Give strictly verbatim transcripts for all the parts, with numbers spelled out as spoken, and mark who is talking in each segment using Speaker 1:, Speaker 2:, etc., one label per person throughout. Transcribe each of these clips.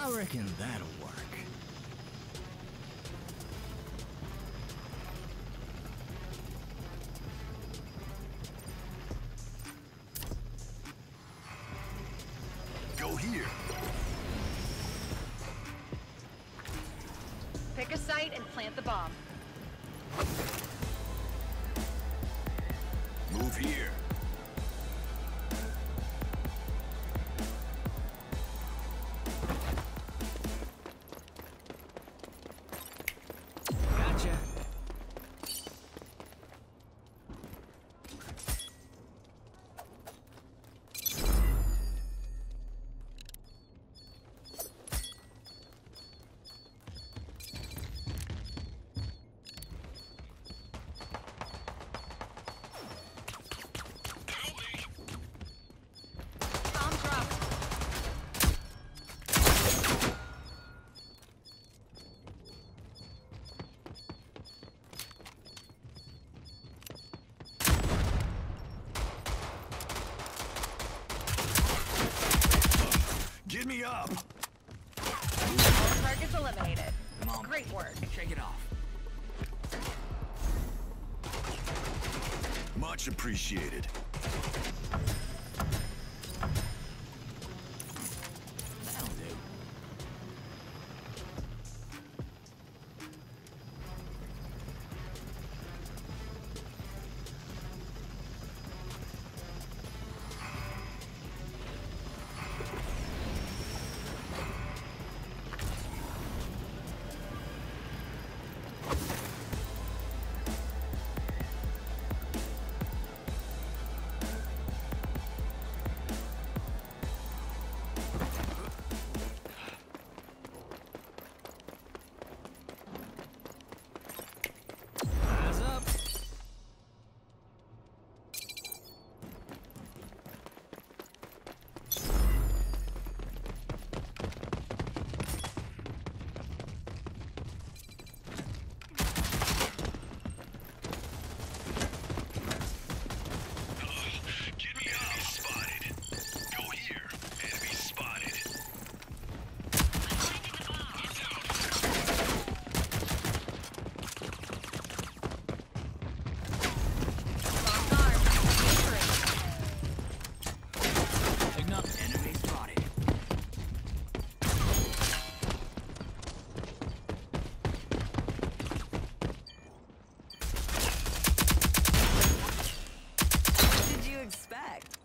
Speaker 1: I reckon that'll work.
Speaker 2: Go here.
Speaker 3: Pick a site and plant the bomb.
Speaker 2: Move here.
Speaker 1: Gotcha.
Speaker 3: Bomb drop.
Speaker 2: Get me up.
Speaker 3: All targets eliminated.
Speaker 1: Mom,
Speaker 3: Great work.
Speaker 1: shake it off.
Speaker 2: Much appreciated.
Speaker 1: That'll do. Eyes up.
Speaker 2: Get me up. Spotted. Go here. Enemy spotted.
Speaker 3: Locked arm.
Speaker 1: Ignite. Enemy spotted.
Speaker 4: What did you expect?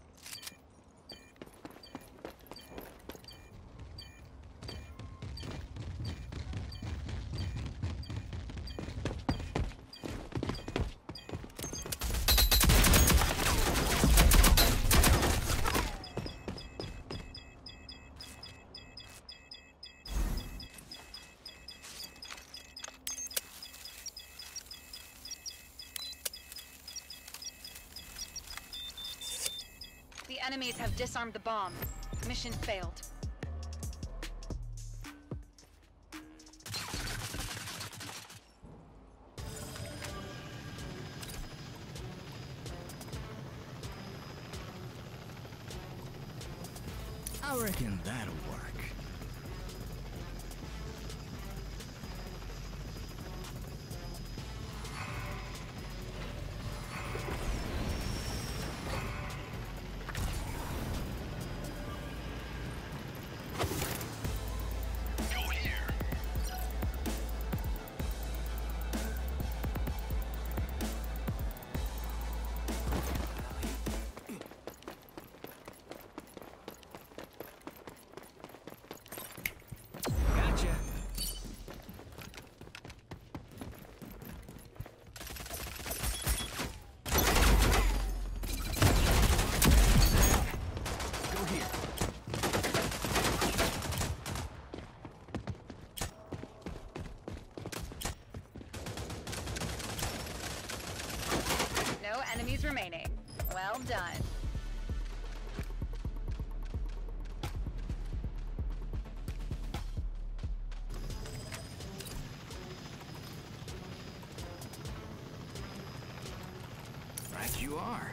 Speaker 3: The enemies have disarmed the bomb. Mission failed.
Speaker 1: I reckon that'll work.
Speaker 2: Go here.
Speaker 1: Gotcha. Go here.
Speaker 3: No enemies remaining. Well done.
Speaker 1: Right you are.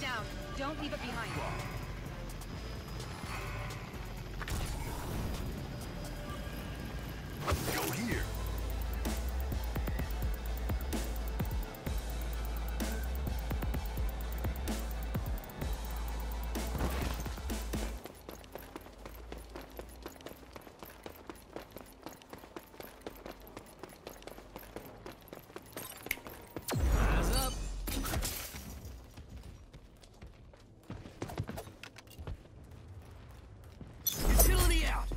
Speaker 3: down. Don't leave it behind.
Speaker 2: Go here.
Speaker 1: Eyes up. Utility out.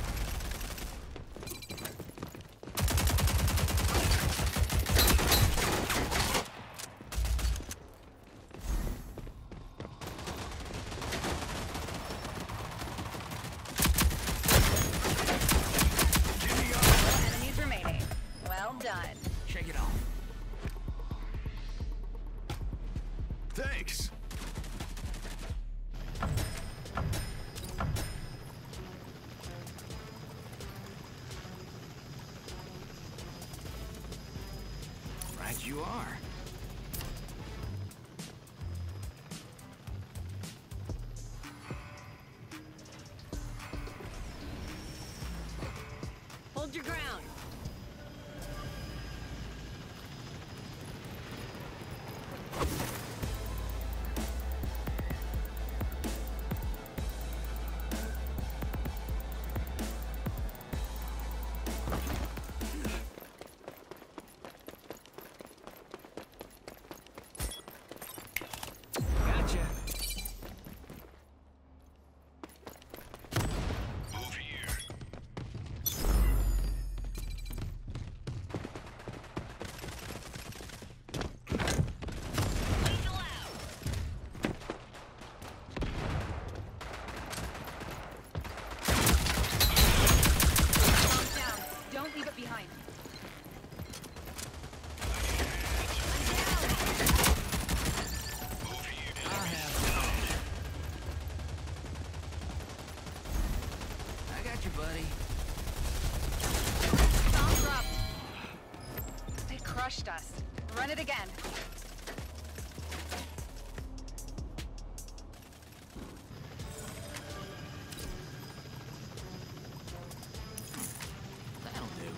Speaker 3: Enemies remaining. Well done.
Speaker 1: Shake it off.
Speaker 2: Thanks.
Speaker 1: Right you are.
Speaker 4: Hold your ground.
Speaker 1: Gotcha.
Speaker 2: Move here.
Speaker 3: Calm down. Don't leave it behind.
Speaker 1: I have. I got you, buddy.
Speaker 3: Bombs drop. They crushed us. Run it again.
Speaker 1: That'll do.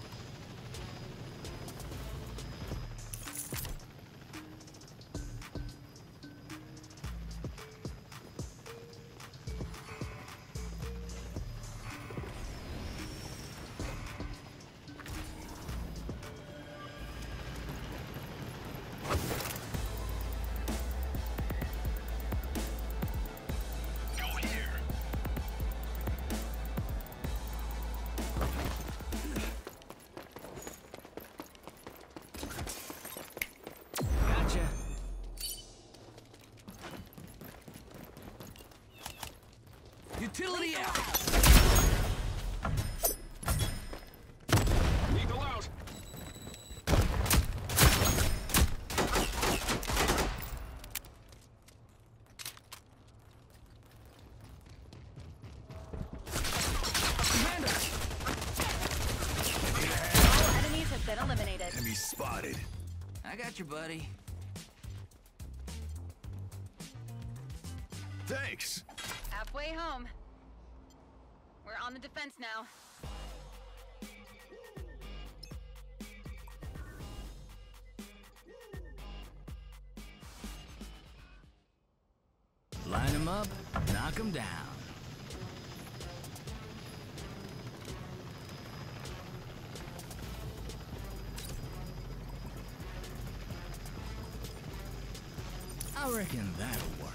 Speaker 2: Go here.
Speaker 1: Gotcha. Utility out.
Speaker 2: Lethal out.
Speaker 1: Commander.
Speaker 3: All enemies have been eliminated.
Speaker 2: Enemy spotted.
Speaker 1: I got you, buddy.
Speaker 2: Thanks.
Speaker 3: Halfway home. We're on the defense now.
Speaker 1: Line them up, knock them down. I reckon that'll work.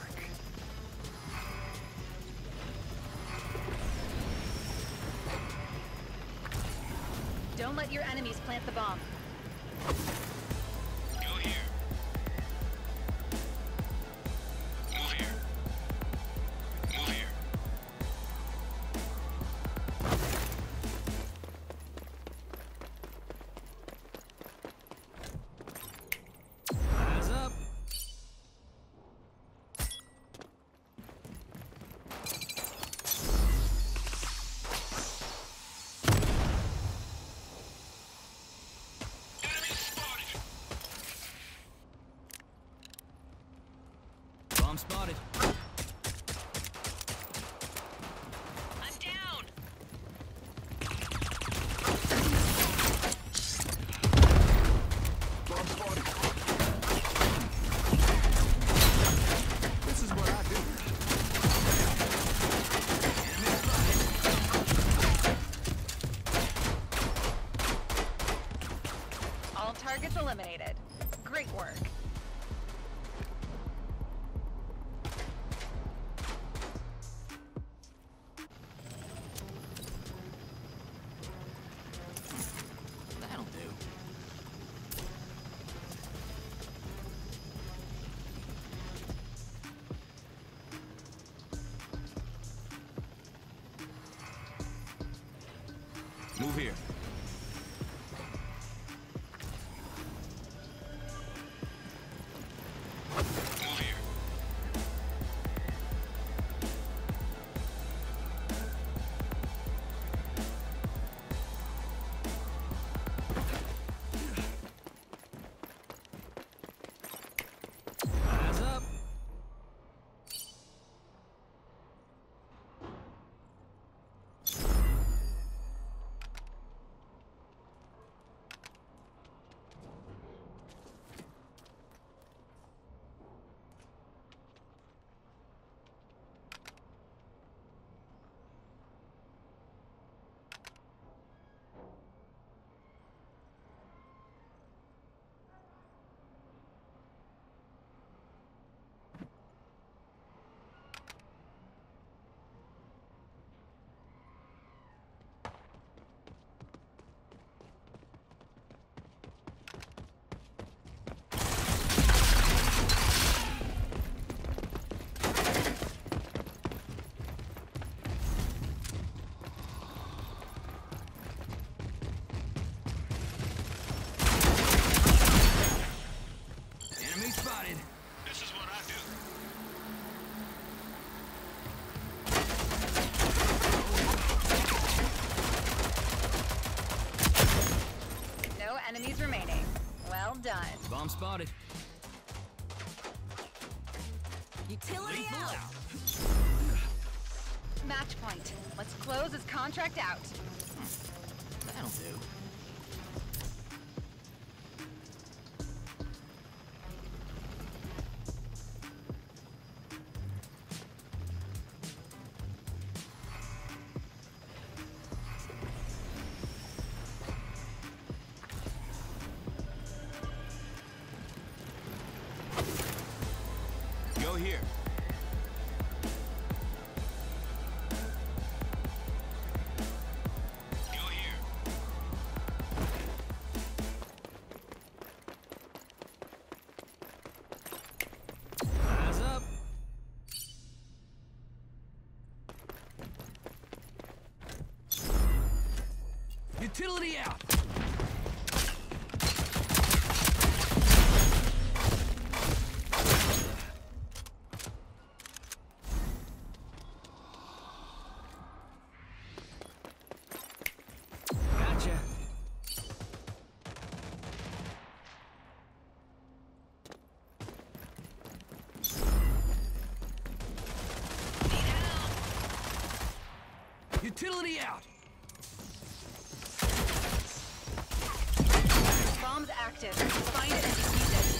Speaker 3: Don't let your enemies plant the bomb.
Speaker 2: Go here. Move here. Move here.
Speaker 1: Eyes up.
Speaker 2: Enemy spotted.
Speaker 1: spotted.
Speaker 4: I'm down.
Speaker 2: Bomb spotted.
Speaker 1: This is what I do.
Speaker 3: All targets eliminated. Great work.
Speaker 1: That'll do. Move here.
Speaker 2: Move here.
Speaker 1: Eyes up. Enemy spotted.
Speaker 2: This is what I do.
Speaker 3: No enemies remaining. Well done.
Speaker 1: Bomb spotted.
Speaker 4: Utility out.
Speaker 3: Match point. Let's close this contract out.
Speaker 1: That'll do. Go here.
Speaker 2: Go here.
Speaker 1: Eyes up. Utility out. Gotcha. Utility out.
Speaker 3: Bomb's active. Find it and defuse it.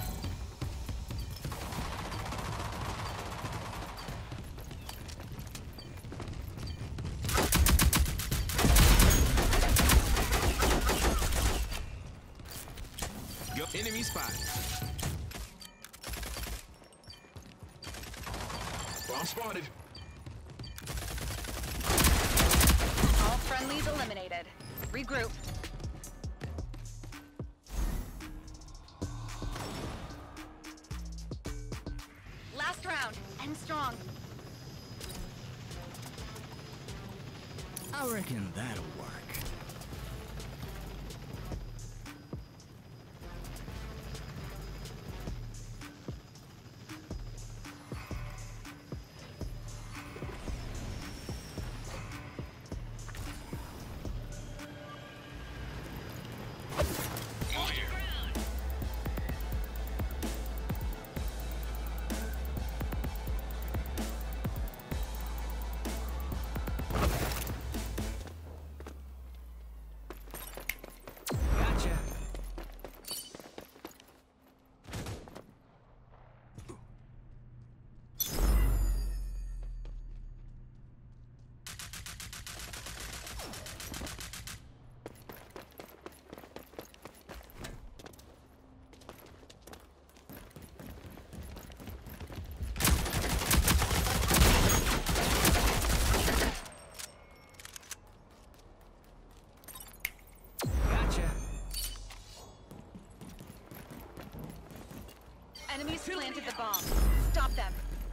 Speaker 1: Go. Enemy spotted.
Speaker 2: Bomb spotted.
Speaker 3: All friendlies eliminated. Regroup. Last round. End strong.
Speaker 1: I reckon that'll work.
Speaker 2: Move here.
Speaker 3: Enemies planted the bomb. Stop them.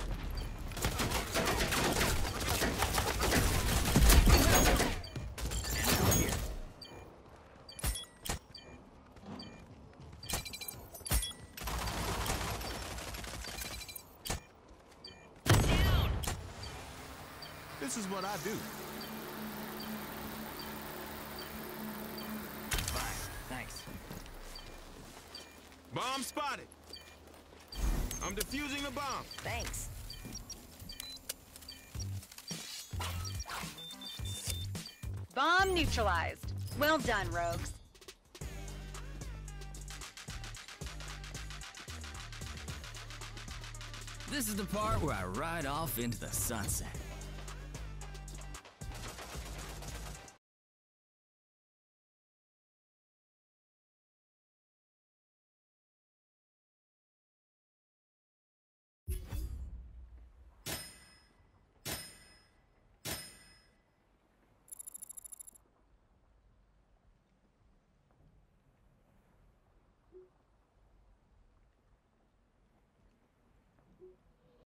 Speaker 4: Down.
Speaker 1: This is what I do. Fine, thanks.
Speaker 5: Bomb spotted. I'm defusing the bomb.
Speaker 4: Thanks.
Speaker 3: Bomb neutralized. Well done, rogues.
Speaker 1: This is the part where I ride off into the sunset.